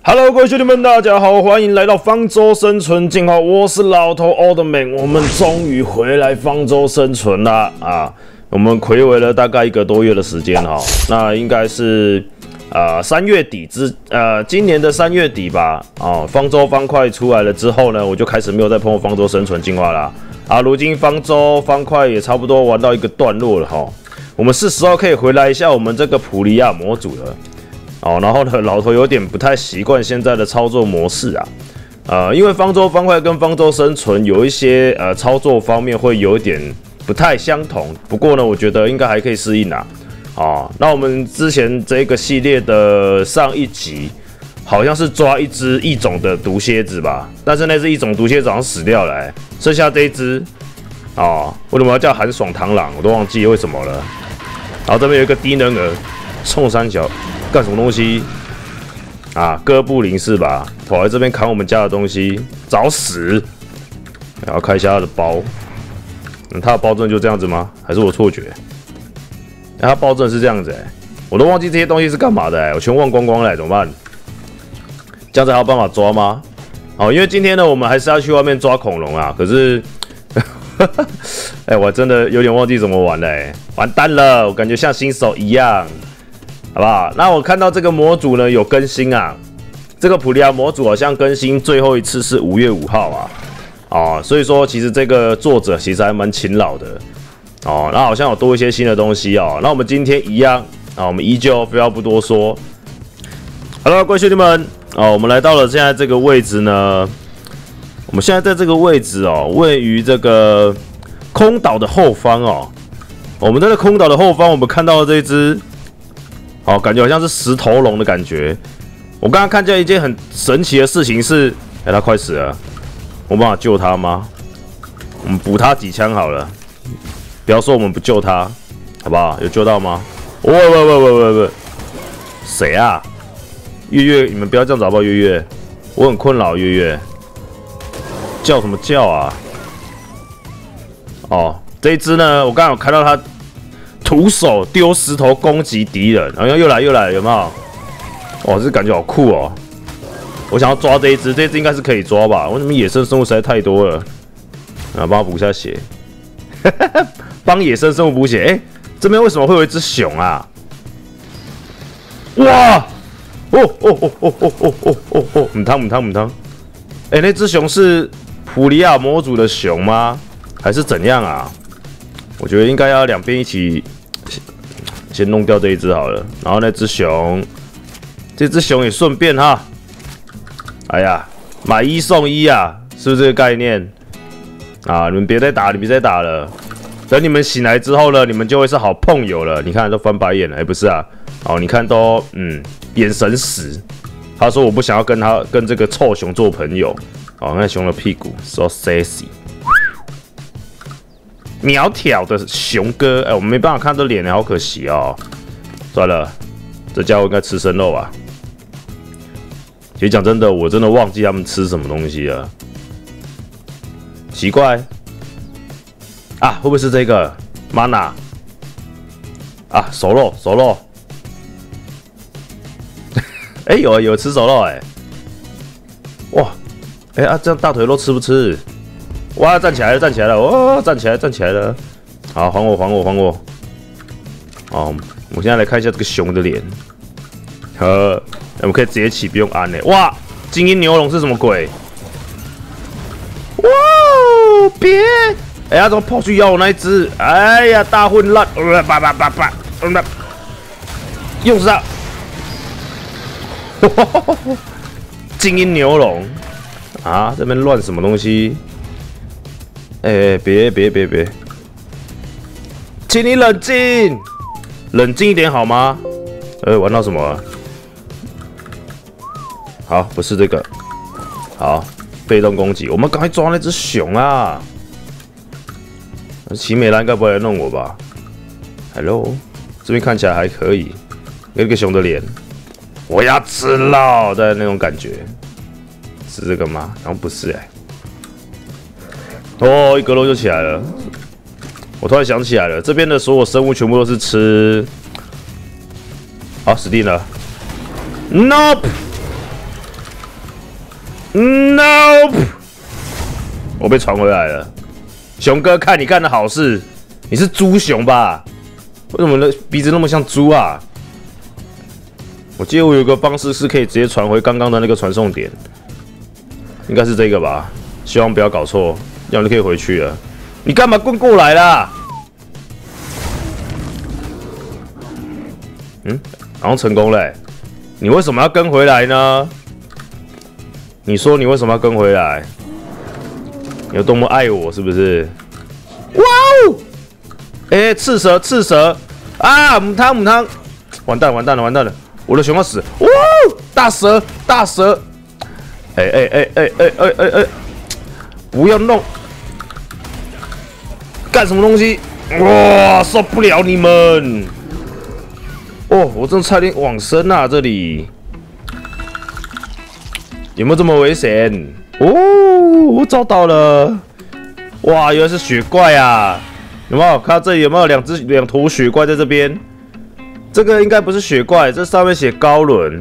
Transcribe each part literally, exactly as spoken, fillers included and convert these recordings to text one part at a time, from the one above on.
Hello， 各位兄弟们，大家好，欢迎来到方舟生存进化。我是老头 Oldman， 我们终于回来方舟生存啦啊！我们睽违了大概一个多月的时间哈，那应该是呃三月底之呃今年的三月底吧啊，方舟方块出来了之后呢，我就开始没有再碰方舟生存进化啦啊。如今方舟方块也差不多玩到一个段落了哈，我们是时候可以回来一下我们这个普利亚模组了。哦，然后呢，老头有点不太习惯现在的操作模式啊，呃，因为方舟方块跟方舟生存有一些呃操作方面会有一点不太相同，不过呢，我觉得应该还可以适应啊。哦，那我们之前这个系列的上一集好像是抓一只异种的毒蝎子吧，但是那只异种毒蝎子好像死掉了、欸，剩下这一只，哦，为什么要叫寒爽螳螂？我都忘记为什么了。然后这边有一个低能儿，冲三小。干什么东西啊？哥布林是吧？跑来这边砍我们家的东西，找死！然后开一下他的包，嗯，他的包真的就这样子吗？还是我错觉？欸、他包真的是这样子哎、欸，我都忘记这些东西是干嘛的哎、欸，我全忘光光了、欸，怎么办？这样子还有办法抓吗？哦，因为今天呢，我们还是要去外面抓恐龙啊。可是，哎、欸，我真的有点忘记怎么玩了、欸，完蛋了，我感觉像新手一样。好不好？那我看到这个模组呢有更新啊，这个普利亚模组好像更新最后一次是五月五号啊，哦，所以说其实这个作者其实还蛮勤劳的哦，那好像有多一些新的东西哦。那我们今天一样啊，我们依旧非要不多说。好了，各位兄弟们哦，我们来到了现在这个位置呢，我们现在在这个位置哦，位于这个空岛的后方哦，我们在这空岛的后方，我们看到了这一只。哦，感觉好像是石头龙的感觉。我刚刚看见一件很神奇的事情是，哎、欸，他快死了，我有办法救他吗？我们补他几枪好了，不要说我们不救他，好不好？有救到吗？喂喂喂喂喂喂，谁啊？月月，你们不要这样子好不好？月月，我很困扰，月月，叫什么叫啊？哦，这一只呢，我刚刚有看到他。徒手丢石头攻击敌人，然后又来又来，有没有？哇，这感觉好酷哦！我想要抓这一只，这一只应该是可以抓吧？为什么野生生物实在太多了？啊，帮他补一下血，帮野生生物补血。哎、欸，这边为什么会有一只熊啊？哇！哦哦哦哦哦哦哦哦哦！母汤母汤母汤！哎，那只熊是普利亚模组的熊吗？还是怎样啊？我觉得应该要两边一起。先弄掉这一只好了，然后那只熊，这只熊也顺便哈。哎呀，买一送一啊，是不是这个概念？啊，你们别再打，你别再打了。等你们醒来之后呢，你们就会是好碰友了。你看都翻白眼了，哎、欸，不是啊？哦，你看都嗯眼神死。他说我不想要跟他跟这个臭熊做朋友。哦，那熊的屁股 so sexy。苗条的熊哥，哎、欸，我们没办法看到脸，好可惜哦。算了，这家伙应该吃生肉吧？其实讲真的，我真的忘记他们吃什么东西了。奇怪啊，会不会是这个 mana 啊？熟肉，熟肉。哎、欸，有有吃熟肉哎、欸。哇，哎、欸、啊，这样大腿肉吃不吃？哇，站起来了，站起来了！哇，站起来，站起来了！好，还我，还我，还我！哦，我现在来看一下这个熊的脸。呵，我们可以直接起，不用按呢。哇，精英牛龙是什么鬼？哇，别！哎呀，怎么跑去咬我那一只？哎呀，大混乱！呃，叭叭叭叭，嗯，用上！精英牛龙啊，这边乱什么东西？哎、欸，别别别别，请你冷静，冷静一点好吗？呃、欸，玩到什么了？好，不是这个，好，被动攻击，我们赶快抓那只熊啊！奇美拉应该不会来弄我吧 ？Hello， 这边看起来还可以，有一个熊的脸，我要吃肉的那种感觉，是这个吗？然后不是哎、欸。哦，一格楼就起来了。我突然想起来了，这边的所有生物全部都是吃。好，死定了。Nope。 Nope， 我被传回来了。熊哥，看你干的好事，你是猪熊吧？为什么的鼻子那么像猪啊？我记得我有个方式是可以直接传回刚刚的那个传送点，应该是这个吧？希望不要搞错，这样就可以回去了。你干嘛滚过来啦？嗯，好像成功了、欸。你为什么要跟回来呢？你说你为什么要跟回来？你有多么爱我，是不是？哇哦！哎、欸，赤蛇，赤蛇啊！母汤，母汤！完蛋，完蛋了，完蛋了！我的熊要死！哇！大蛇，大蛇！哎哎哎哎哎哎哎哎！不要弄！干什么东西？哇！受不了你们！哦，我真的差点往生啊！这里有没有这么危险？哦，我找到了！哇，原来是雪怪啊！有没有看到这里有没有两只两坨雪怪在这边？这个应该不是雪怪，这上面写高轮，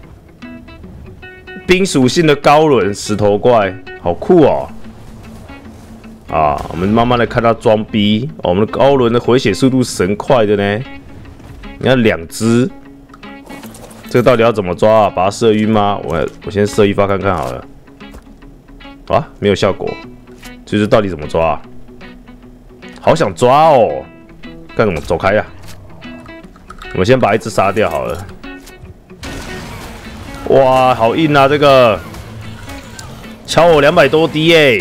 冰属性的高轮石头怪，好酷哦！啊，我们慢慢的看到装逼、哦，我们的高轮的回血速度神快的呢。你看两只，这个到底要怎么抓啊？把它射晕吗？我我先射一发看看好了。啊，没有效果，就是到底怎么抓啊？好想抓哦！干什么？走开呀、啊！我们先把一只杀掉好了。哇，好硬啊！这个敲我两百多滴耶！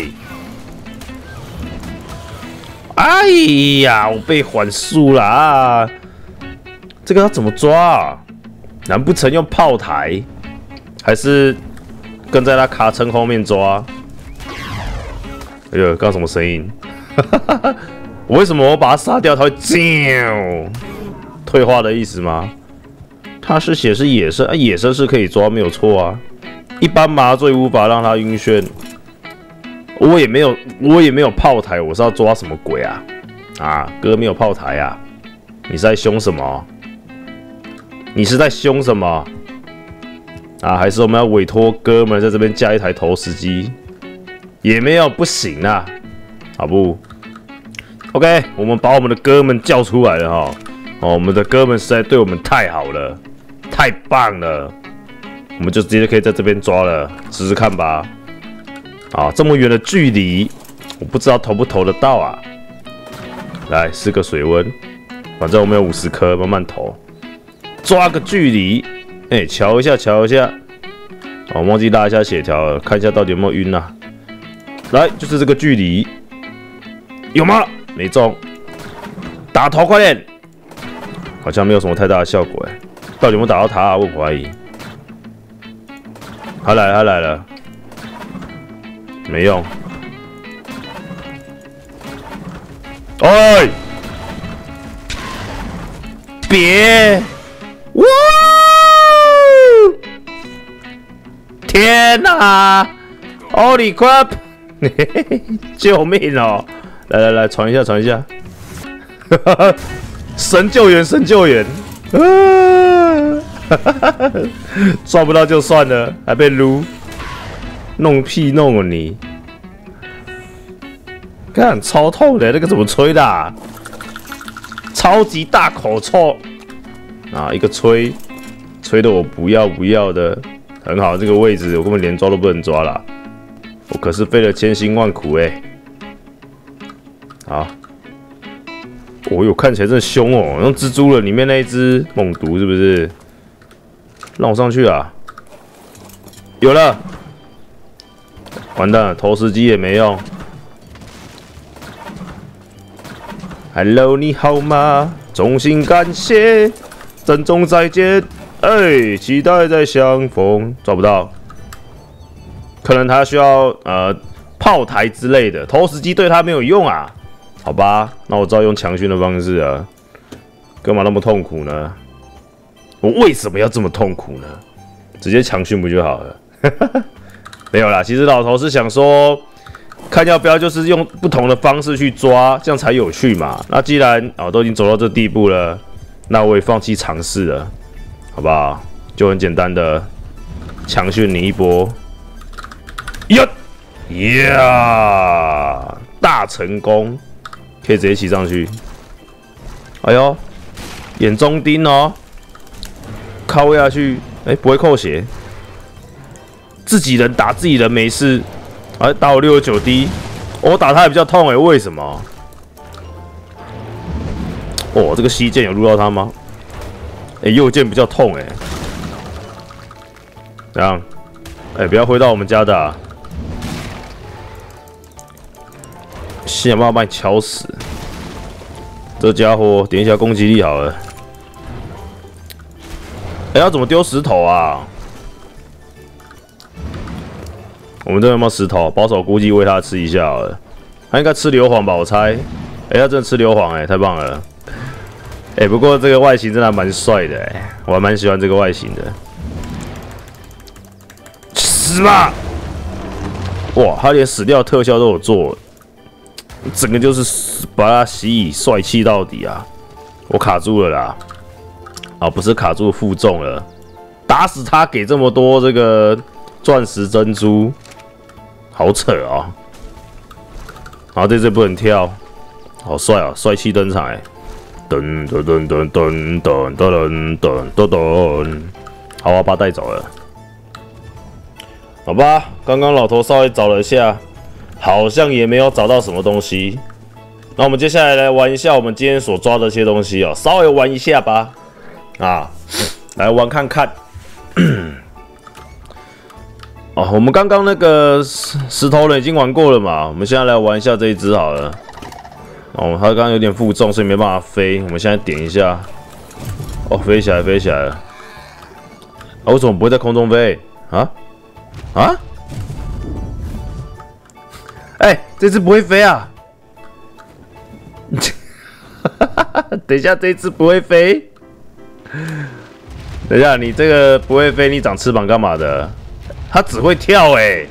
哎呀，我被缓速了啊！这个要怎么抓啊？难不成用炮台，还是跟在他卡层后面抓？哎呦，刚什么声音？为什么我把它杀掉，它会啾？退化的意思吗？它是写是野生，啊，野生是可以抓，没有错啊。一般麻醉无法让它晕眩。我也没有，我也没有炮台，我是要抓什么鬼啊？啊，哥没有炮台啊？你是在凶什么？你是在凶什么？啊，还是我们要委托哥们在这边架一台投石机？也没有，不行啊，好不 ？OK， 我们把我们的哥们叫出来了哈。哦，我们的哥们实在对我们太好了，太棒了，我们就直接可以在这边抓了，试试看吧。啊，这么远的距离，我不知道投不投得到啊。来，试个水温，反正我们有五十颗，慢慢投，抓个距离，哎、欸，瞧一下，瞧一下。哦，忘记拉一下血条了，看一下到底有没有晕啊。来，就是这个距离，有吗？没中，打头快点。好像没有什么太大的效果哎，到底有没有打到他啊？我怀疑。他来了，他来了，没用。哎，别！哇！天哪 ！Holy crap！ 救命哦！来来来，传一下，传一下。神救援，神救援！啊！抓不到就算了，还被撸，弄屁弄啊你！看超痛的，那个怎么吹的、啊？超级大口臭啊！一个吹，吹的我不要不要的，很好，这个位置我根本连抓都不能抓啦。我可是费了千辛万苦哎、欸！好。哦哟，看起来真的凶哦，像蜘蛛人里面那一只猛毒是不是？让我上去啊！有了，完蛋了，投石机也没用。Hello， 你好吗？衷心感谢，珍重再见，哎，期待再相逢。抓不到，可能他需要呃炮台之类的，投石机对他没有用啊。好吧，那我只好用强训的方式啊，干嘛那么痛苦呢？我为什么要这么痛苦呢？直接强训不就好了？没有啦，其实老头是想说，看要不要就是用不同的方式去抓，这样才有趣嘛。那既然哦都已经走到这地步了，那我也放弃尝试了，好不好？就很简单的强训你一波， 呀呀！大成功，可以直接骑上去。哎呦，眼中钉哦，靠下去，哎、欸，不会扣血。自己人打自己人没事，哎、啊，打我六十九滴，我打他也比较痛哎、欸，为什么？哦，这个西剑有撸到他吗？哎、欸，右键比较痛哎、欸，怎样？哎、欸，不要挥到我们家的、啊，想办法把你敲死。这家伙点一下攻击力好了。哎、欸，要怎么丢石头啊？我们这有没有石头？保守估计喂他吃一下好了。他应该吃硫磺吧，我猜。哎、欸，他真的吃硫磺哎、欸，太棒了。哎、欸，不过这个外形真的蛮帅的哎、欸，我还蛮喜欢这个外形的。死吧！哇，他连死掉的特效都有做，整个就是把他洗以帅气到底啊！我卡住了啦，啊，不是卡住负重了，打死他给这么多这个钻石珍珠，好扯啊、喔！然后这次不能跳，好帅啊，帅气登场哎、欸！噔噔噔噔噔噔噔噔噔噔，好，我把他带走了。好吧，刚刚老头稍微找了一下，好像也没有找到什么东西。那我们接下来来玩一下我们今天所抓的这些东西哦，稍微玩一下吧。啊，来玩看看。哦，我们刚刚那个石石头人已经玩过了嘛，我们现在来玩一下这一只好了。哦，它刚刚有点负重，所以没办法飞。我们现在点一下，哦，飞起来，飞起来了。啊，为什么不会在空中飞？啊？啊？哎、欸，这只不会飞啊！等一下，这只不会飞。等一下，你这个不会飞，你长翅膀干嘛的？它只会跳哎、欸！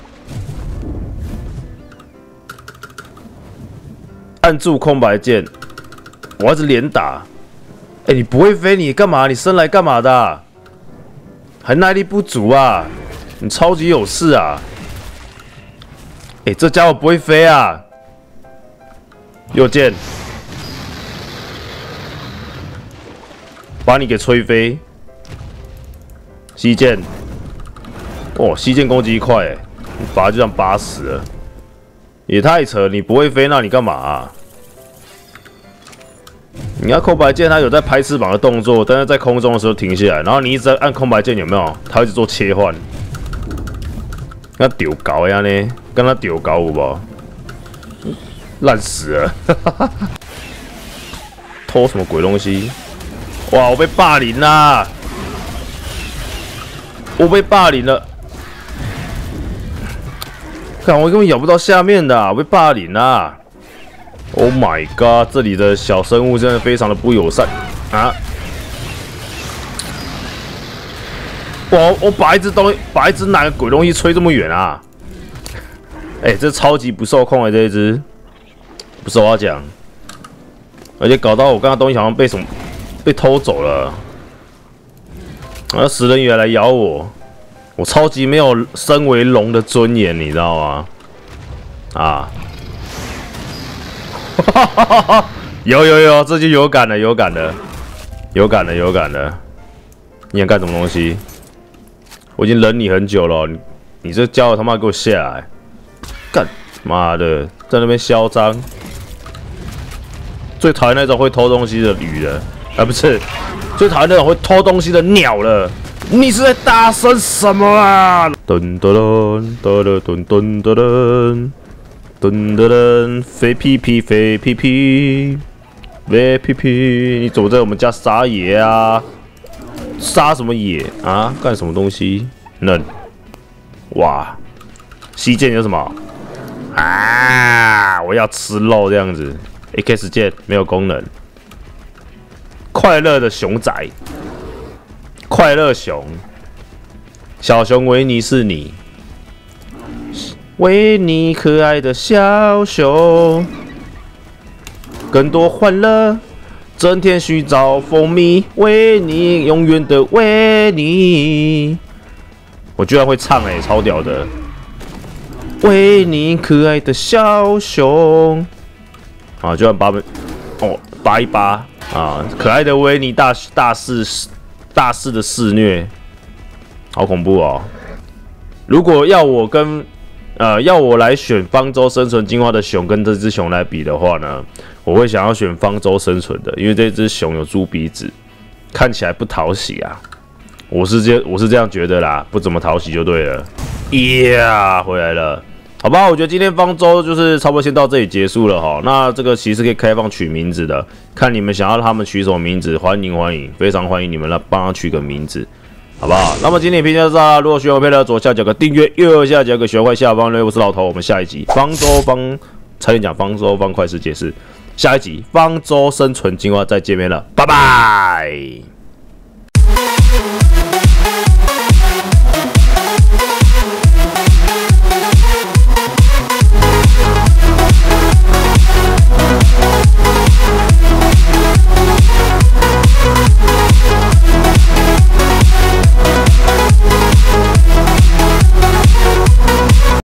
按住空白键，我要是连打。哎、欸，你不会飞，你干嘛？你生来干嘛的、啊？还耐力不足啊！你超级有事啊！哎、欸，这家伙不会飞啊！右键，把你给吹飞。西键，哦，西键攻击一块，哎，把他就这样拔死了，也太扯！你不会飞，那你干嘛、啊？你要空白键，它有在拍翅膀的动作，但是在空中的时候停下来，然后你一直在按空白键，有没有？它会一直做切换。那丢高呀呢？跟他丢高有无？烂死了！偷什么鬼东西？哇！我被霸凌啦！我被霸凌了！看我根本咬不到下面的、啊，我被霸凌啦 ！Oh my god！ 这里的小生物真的非常的不友善啊！我我把一只东西，把一只哪个鬼东西吹这么远啊？哎、欸，这超级不受控的这一只，不是我要讲，而且搞到我刚刚东西好像被什么被偷走了，然后食人鱼来咬我，我超级没有身为龙的尊严，你知道吗？啊，有有有，这就有感了，有感了，有感了，有感了，你想干什么东西？我已经忍你很久了，你你这家伙他妈给我下来！干妈的，在那边嚣张！最讨厌那种会偷东西的鱼了，啊不是，最讨厌那种会偷东西的鸟了。你是在大声什么啊？噔噔噔噔噔噔噔噔噔噔噔，飞屁屁飞屁屁，飞屁屁！你怎么在我们家撒野啊？杀什么野啊？干什么东西？嫩！哇！西剑有什么？啊！我要吃肉这样子。X 键没有功能。快乐的熊仔，快乐熊，小熊维尼是你，维尼可爱的小熊，更多欢乐。整天寻找蜂蜜，维尼永远的维尼。我居然会唱哎、欸，超屌的！ 维尼可爱的小熊。啊，就按八分哦，八一八啊，可爱的维尼大大肆大肆的肆虐，好恐怖哦！如果要我跟呃要我来选方舟生存进化的熊跟这只熊来比的话呢，我会想要选方舟生存的，因为这只熊有猪鼻子，看起来不讨喜啊。我是这我是这样觉得啦，不怎么讨喜就对了。呀、yeah, ，回来了。好吧，我觉得今天方舟就是差不多先到这里结束了哈。那这个其实可以开放取名字的，看你们想要他们取什么名字，欢迎欢迎，非常欢迎你们来帮他取个名字，好不好？那么今天影片就到这啦。如果喜欢我片的左下角个订阅，右下角个学会下方留言，我是老头，我们下一集方舟方差点讲方舟方块世界是下一集方舟生存进化再见面了，拜拜。